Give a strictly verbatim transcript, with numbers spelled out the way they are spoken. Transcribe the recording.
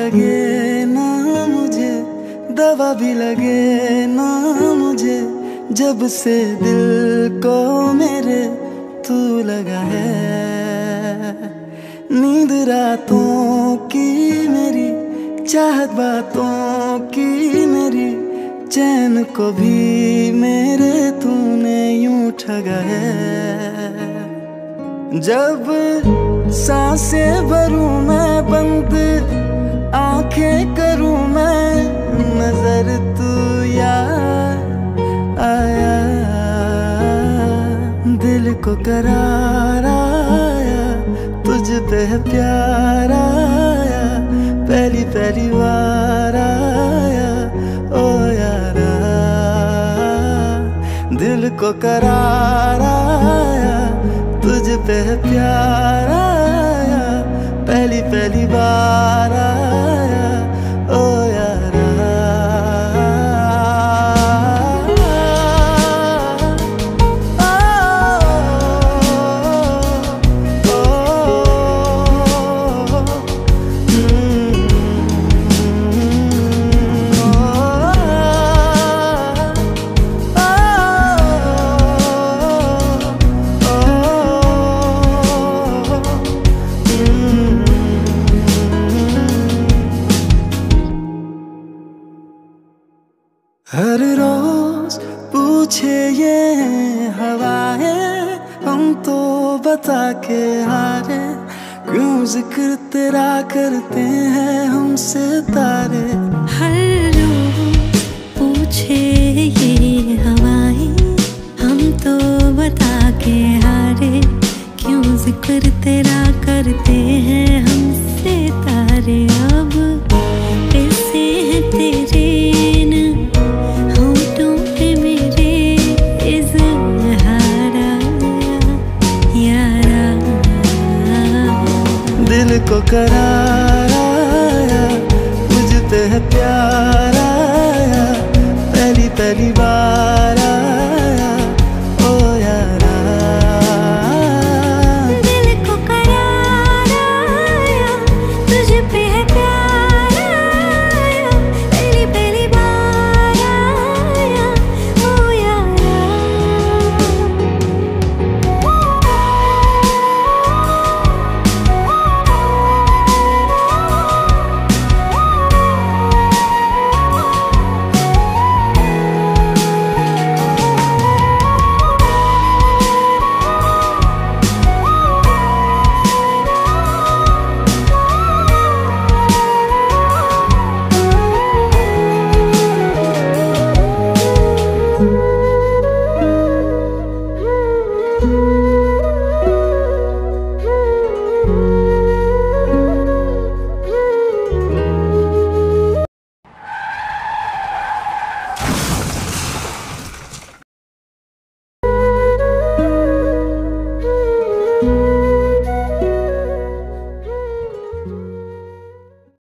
लगे ना मुझे, दवा भी लगे ना मुझे, जब से दिल को मेरे तू लगा है। नींद रातों की मेरी, चाहत बातों की मेरी, चैन को भी मेरे तूने यूं ठगा है। जब सांसें भरूं मैं बंद, आंखें करूं मैं, नजर तू यार आया, दिल को करार आया, तुझ पे है प्यार आया, पहली पहली बार आया ओ यारा। दिल को करार आया, तुझ पे है प्यार आया, पहली पहली बार आया ओ यारा। हर रोज पूछे ये हवाएं, हम तो बता के हारे, क्यों जिक्र तेरा करते हैं हमसे तारे। हर रोज पूछे ये हवाएं, हम तो बता के हारे, क्यों जिक्र तेरा करते हैं हमसे तारे। अब कैसे है तेरे दिल को करा